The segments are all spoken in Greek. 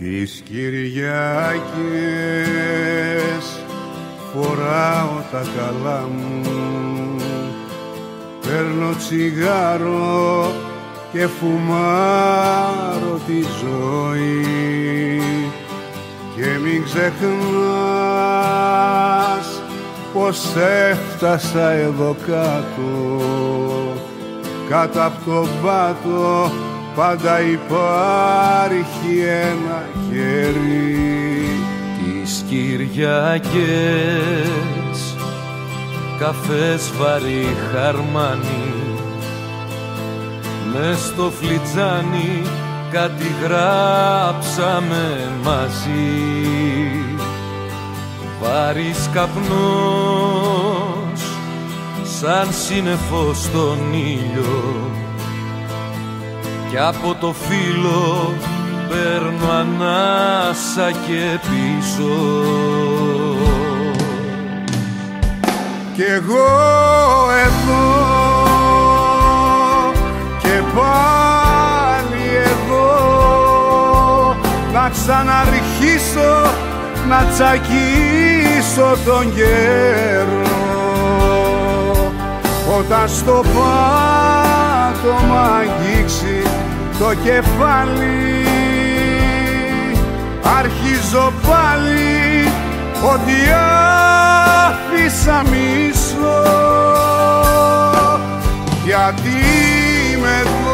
Τις Κυριακές φοράω τα καλά μου, παίρνω τσιγάρο και φουμάρω τη ζωή. Και μην ξεχνάς πως έφτασα εδώ κάτω, κάτω απ' το πάτο πάντα υπάρχει ένα χέρι. Τις Κυριακές καφές βαρύ χαρμάνι, μες στο φλιτζάνι κάτι γράψαμε μαζί. Βαρύς καπνός σαν σύννεφο στον ήλιο, κι από το φύλλο παίρνω ανάσα και πίσω. Κι εγώ εδώ και πάλι εδώ, να ξαναρχίσω να τσακίσω τον καιρό. Όταν στο πάτωμα αγγίξει το κεφάλι, αρχίζω πάλι ότι άφησα μισό. Γιατί είμαι εδώ,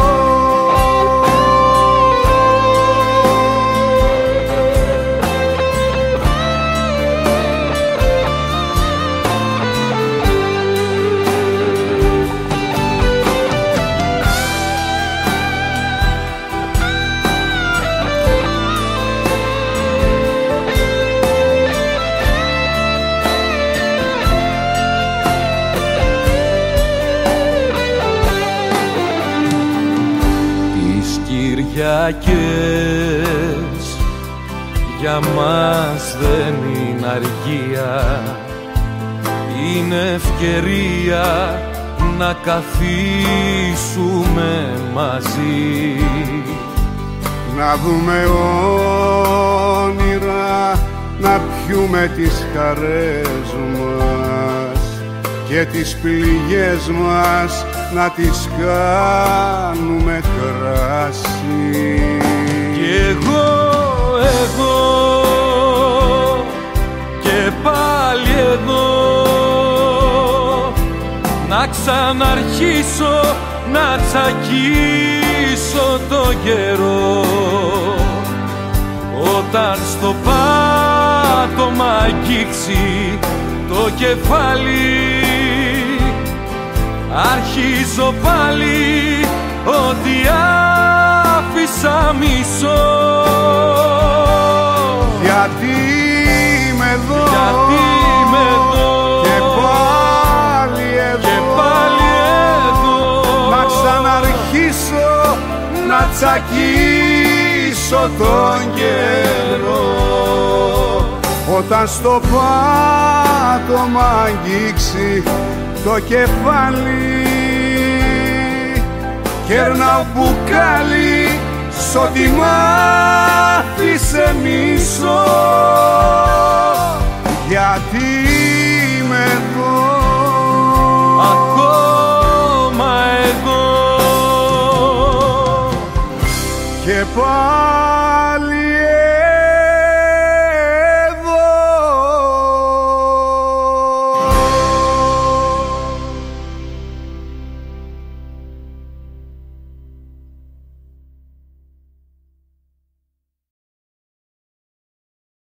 Κυριακές για μας δεν είναι αργία, είναι ευκαιρία να καθίσουμε μαζί, να δούμε όνειρα, να πιούμε τις χαρές μας και τις πληγές μας να τις κάνουμε κράσι. Κι εγώ και πάλι εδώ, να ξαναρχίσω να τσακίσω το καιρό. Όταν στο πάτωμα αγγίξει το κεφάλι, αρχίζω πάλι ότι άφησα μισό. Γιατί είμαι εδώ, γιατί είμαι εδώ και πάλι εδώ, και πάλι εδώ, να ξαναρχίσω να τσακίσω τον καιρό. Όταν στο πάτωμα αγγίξει το κεφάλι, κέρναω μπουκάλι σ' ό,τι μ' άφησε μισό. Γιατί είμαι εδώ, ακόμα εδώ και πάλι